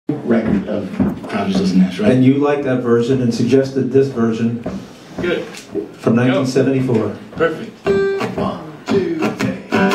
record of Crosby, Nash, right? And you liked that version and suggested this version. Good. From 1974. Perfect. 1, 2, 3.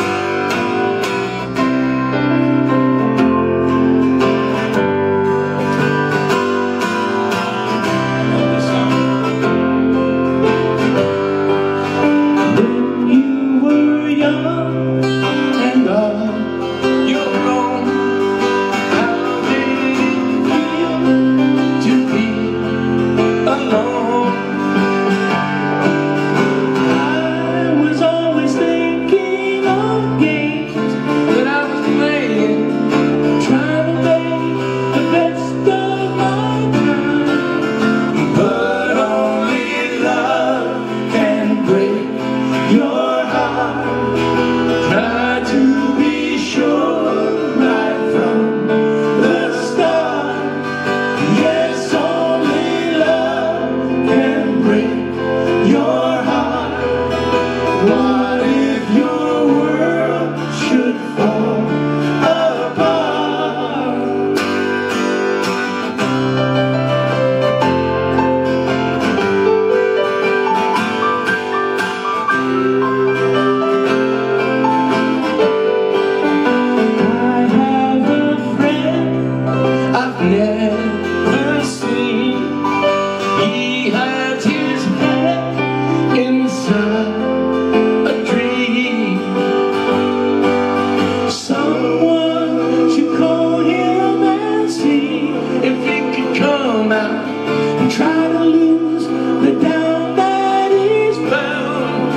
Try to lose the down that is bound,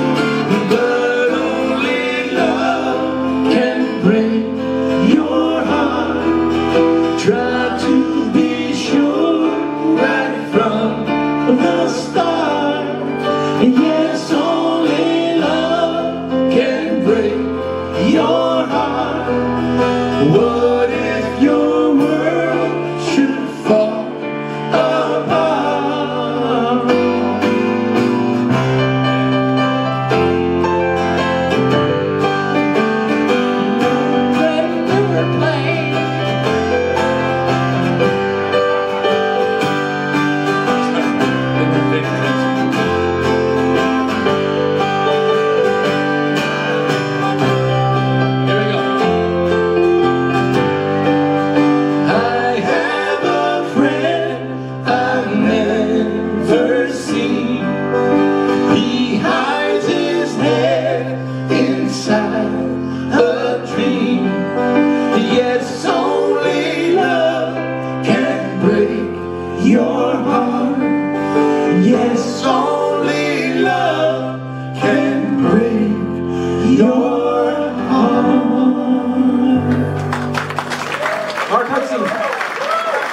but only love can break your heart. Try to be sure right from the start. Yes, only love can break your heart. What if your world should fall apart? A dream. Yes, only love can break your heart. Yes, only